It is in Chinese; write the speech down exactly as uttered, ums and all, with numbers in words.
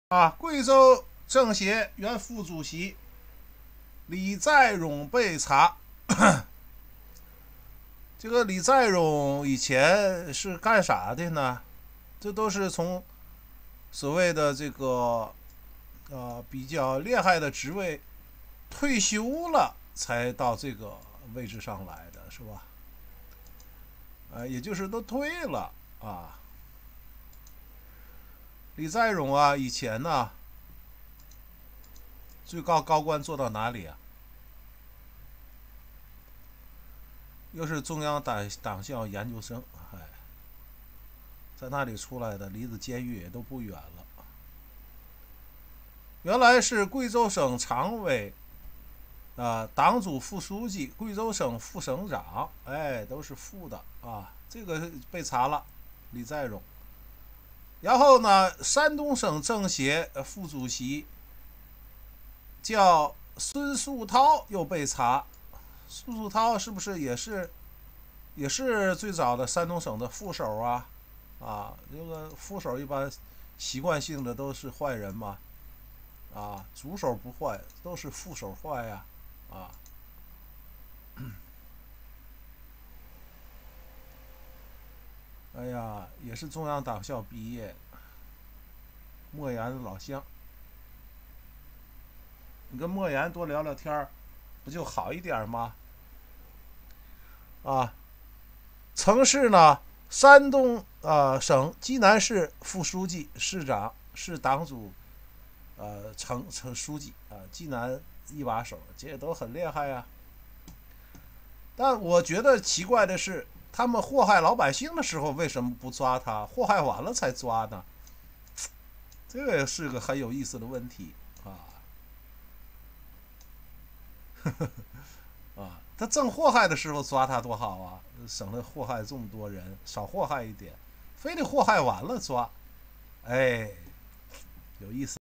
啊，贵州政协原副主席李在镕被查。这个李在镕以前是干啥的呢？这都是从所谓的这个呃比较厉害的职位退休了，才到这个位置上来的，是吧？呃，也就是都退了啊。李在镕啊，以前呢，最高高官做到哪里啊？又是中央党党校研究生，哎，在那里出来的，离着监狱也都不远了。原来是贵州省常委，啊、呃，党组副书记，贵州省副省长，哎，都是副的啊。这个被查了，李在镕。然后呢，山东省政协副主席叫孙树涛又被查。孙树涛是不是也是也是最早的山东省的副手啊？啊，这个副手一般习惯性的都是坏人嘛，啊，主手不坏，都是副手坏呀，啊。哎呀，也是中央党校毕业，莫言的老乡。你跟莫言多聊聊天不就好一点吗？啊，曾是呢山东呃省济南市副书记、市长、市党组呃城城书记啊、呃，济南一把手，这都很厉害呀。但我觉得奇怪的是，他们祸害老百姓的时候为什么不抓他？祸害完了才抓呢？这个是个很有意思的问题啊。啊，他正祸害的时候抓他多好啊，省得祸害这么多人，少祸害一点，非得祸害完了抓，哎，有意思。